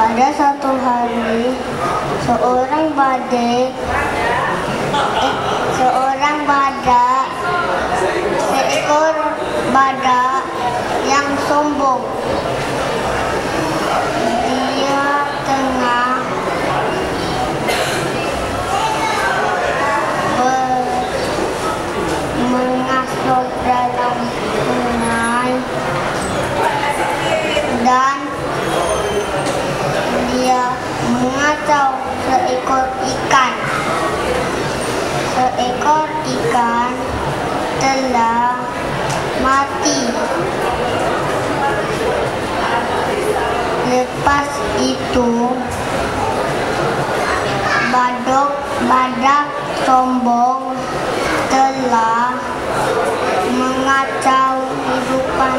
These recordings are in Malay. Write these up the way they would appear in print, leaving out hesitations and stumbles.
Pada satu hari, seorang badak, seekor badak yang sombong. Dia tengah mengasuh dalam sungai dan dia mengacau seekor ikan. Seekor ikan telah mati. Lepas itu, badak sombong telah mengacau kehidupan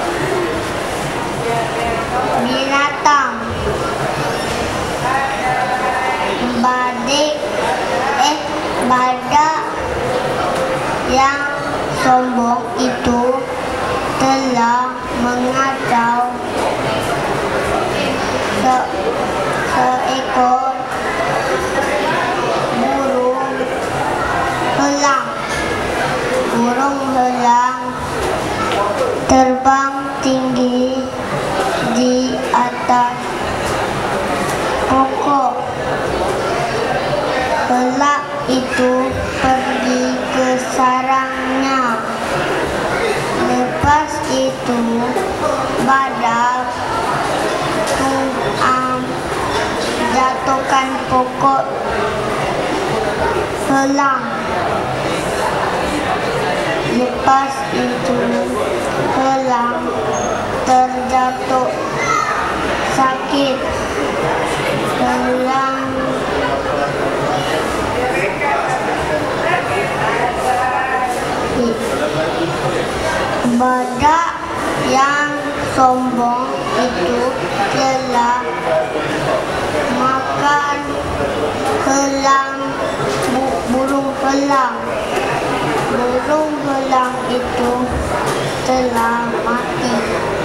binatang. Badak yang sombong itu telah mengacau seekor burung elang. Burung elang terbang tinggi di atas pokok. Elang itu pergi ke sarangnya. Lepas itu, badak jatuhkan pokok elang. Lepas itu, elang terjatuh sakit. Badak yang sombong itu telah makan burung elang. Burung elang itu telah mati.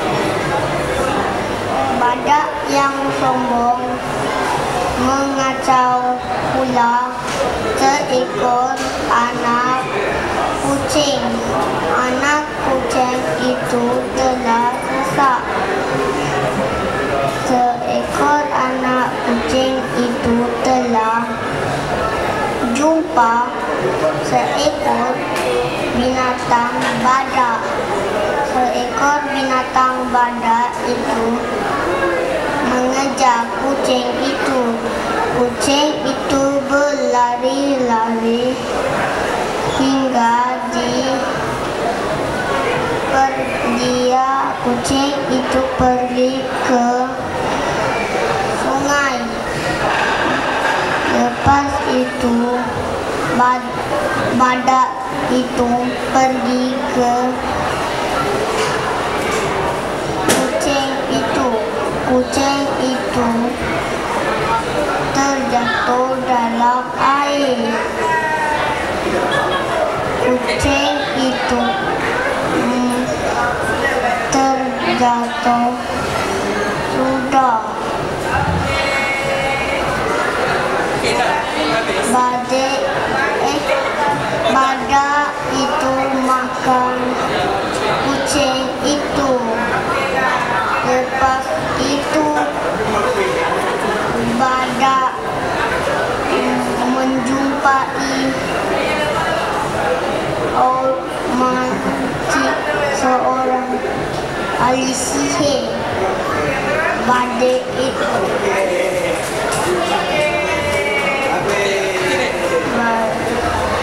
Badak yang sombong mengacau pula seekor anak kucing. Anak kucing itu telah sesak. Seekor anak kucing itu telah jumpa seekor binatang badak. Seekor binatang badak itu mengejar kucing itu. Kucing itu berlari-lari hingga kucing itu pergi ke sungai. Lepas itu, badak itu pergi ke kucing itu. Kucing itu terjatuh dalam air. Kucing itu terjatuh sudah. Badak itu makan kucing itu. Lepas itu, badak menjumpai seorang ahli sihir.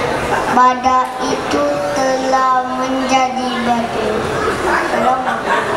Badak itu telah menjadi batu.